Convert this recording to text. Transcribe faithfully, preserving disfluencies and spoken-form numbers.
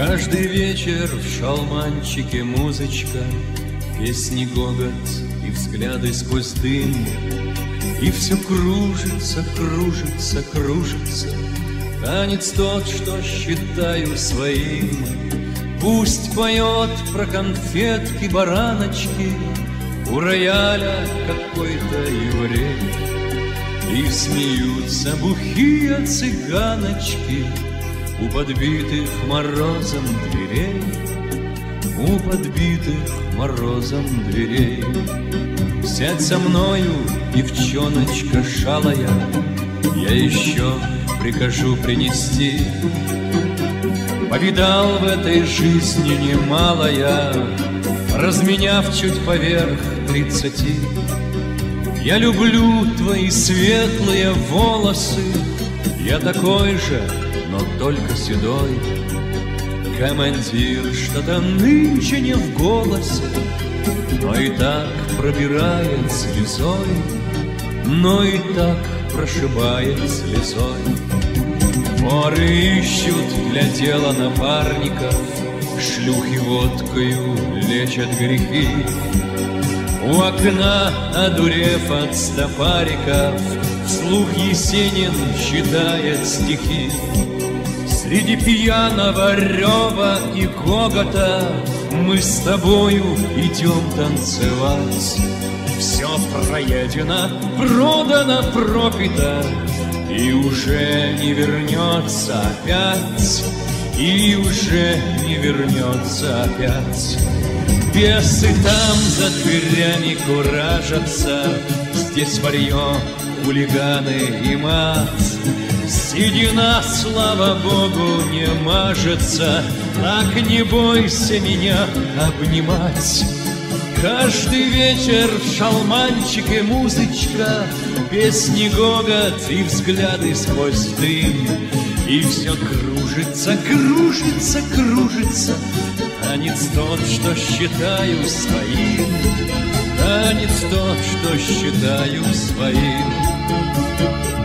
Каждый вечер в шалманчике музычка, песни, гогот и взгляды сквозь дым. И все кружится, кружится, кружится, танец тот, что считаю своим. Пусть поет про конфетки, бараночки у рояля какой-то еврей. И смеются бухие цыганочки у подбитых морозом дверей, у подбитых морозом дверей. Сядь со мною, девчоночка шалая, я еще прикажу принести. Повидал в этой жизни немало я, разменяв чуть поверх тридцати. Я люблю твои светлые волосы, я такой же, но только седой. Командир, что-то нынче не в голосе, но и так пробирает слезой, но и так прошибает слезой. Воры ищут для дела напарников, шлюхи водкою лечат грехи. У окна, одурев от стопариков, вслух Есенин читает стихи. Среди пьяного рева и гогота мы с тобою идем танцевать. Все проедено, продано, пропито, и уже не вернется опять, и уже не вернется опять. Бесы там за дверями куражатся, здесь варьё, хулиганы и мат. Седина, слава богу, не мажется, так не бойся меня обнимать. Каждый вечер в шалманчике музычка, песни, гогот и взгляды сквозь дым. И все кружится, кружится, кружится, танец тот, что считаю своим, танец тот, что считаю своим.